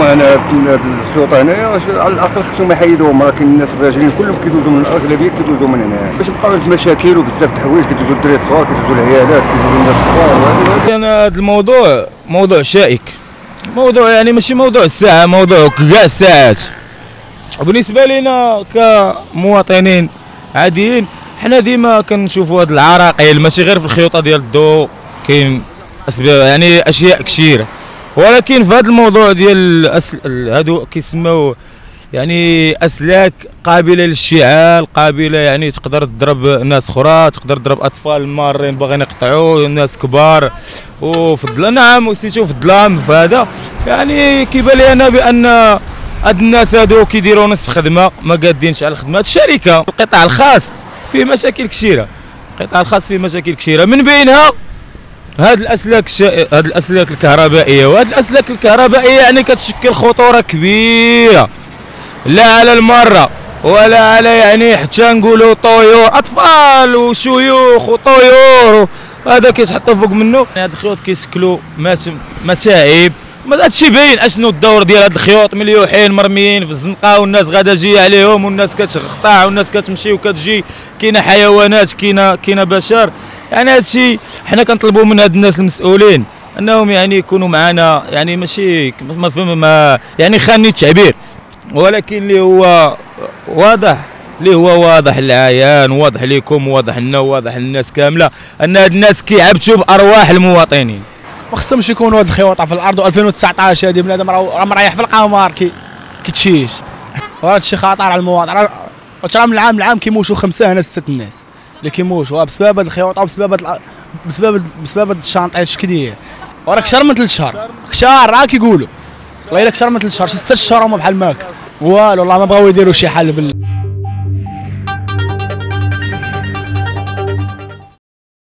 انا هاد الخيوط هنايا على الاقل خصهم يحيدوهم، راه كاين الناس الراجلين كلهم كيدوزوا من الاغلبيه كيدوزوا من هنا باش يبقاو المشاكل وبزاف د الحوايج كيدوزوا الدراري الصغار كيدوزوا العيالات كيدوزوا الناس الكبار. انا هذا الموضوع موضوع شائك، موضوع يعني ماشي موضوع الساعه، موضوع كاع الساعات. وبالنسبه لنا كمواطنين عاديين حنا ديما كنشوفوا هاد العراقيل ماشي غير في الخيوطه ديال الضوء، كاين اسباب يعني اشياء كثيره، ولكن في هذا الموضوع ديال هادو كيسموا يعني اسلاك قابله للاشتعال، قابله يعني تقدر تضرب ناس اخرى، تقدر تضرب اطفال مارين باغيين يقطعوا ناس كبار، وفي الظلام نعم وسيتو في الظلام في هذا يعني كيبان لي انا بان هاد الناس هادو كيديروا نصف خدمه ما قادينش على الخدمه. الشركه القطاع الخاص فيه مشاكل كثيره، القطاع الخاص فيه مشاكل كثيره من بينها هاد الاسلاك الكهربائيه، وهاد الاسلاك الكهربائيه يعني كتشكل خطوره كبيره لا على المره ولا على يعني حتى نقولوا طيور اطفال وشيوخ وطيور هذا كيتحطوا فوق منه. هاد الخيوط كيسكلوا متاعب، هادشي باين اشنو الدور ديال هاد الخيوط، مليوحين مرميين في الزنقه والناس غادا جايه عليهم والناس كتقطع والناس كتمشي وكتجي، كاينه حيوانات كاينه بشر. يعني هادشي حنا كنطلبوا من هاد الناس المسؤولين انهم يعني يكونوا معنا، يعني ماشي ما فهم ما يعني خاني التعبير، ولكن اللي هو واضح للعيان، واضح لكم واضح لنا واضح للناس كامله ان هاد الناس كيعبثوا بارواح المواطنين. ما خصهمش يكونوا هاد الخيوط في الارض. و2019 هادي بنادم راه مريح في القمر كيتشيش، وهذا الشيء خطر على المواطن. راه من العام كيموتوا 5 ناس 6 ناس اللي كيموتوا بسبب هاد الخيوط بسبب الشانطيش كدير. وراه اكثر من 3 شهور، كثار راه كيقولوا والله الا اكثر من 3 شهور، 6 شهور هما بحال ماك والو. والله ما بغاو يديروا شي حل